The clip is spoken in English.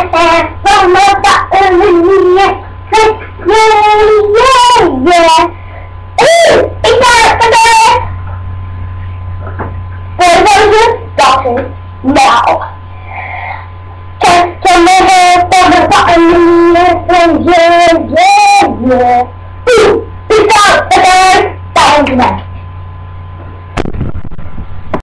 From the bottom of me, yeah. Ooh, it's out for the doctor now. Just a minute from the bottom of me, yeah. Ooh, it's out for the